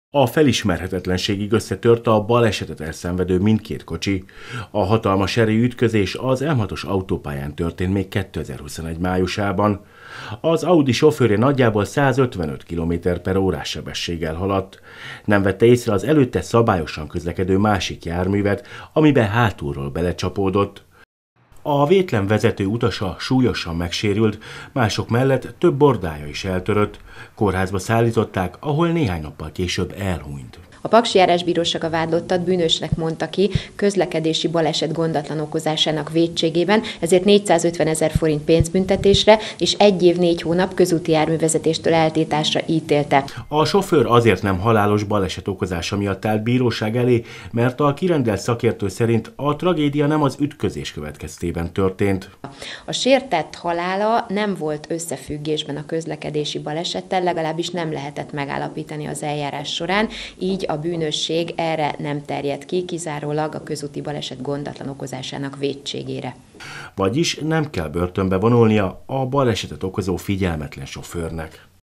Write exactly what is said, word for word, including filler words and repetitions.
A felismerhetetlenségig összetört a balesetet elszenvedő mindkét kocsi. A hatalmas erejű ütközés az M hatos autópályán történt még kétezer-huszonegy májusában. Az Audi sofőrje nagyjából százötvenöt kilométer per órás sebességgel haladt. Nem vette észre az előtte szabályosan közlekedő másik járművet, amiben hátulról belecsapódott. A vétlen vezető utasa súlyosan megsérült, mások mellett több bordája is eltörött. Kórházba szállították, ahol néhány nappal később elhunyt. A Paksi Járásbíróság a vádlottat bűnösnek mondta ki közlekedési baleset gondatlan okozásának vétségében, ezért négyszázötvenezer forint pénzbüntetésre és egy év négy hónap közúti járművezetéstől eltiltásra ítélte. A sofőr azért nem halálos baleset okozása miatt állt bíróság elé, mert a kirendelt szakértő szerint a tragédia nem az ütközés következtében történt. A sértett halála nem volt összefüggésben a közlekedési balesettel, legalábbis nem lehetett megállapítani az eljárás során, így a bűnösség erre nem terjed ki, kizárólag a közúti baleset gondatlan okozásának vétségére. Vagyis nem kell börtönbe vonulnia a balesetet okozó figyelmetlen sofőrnek.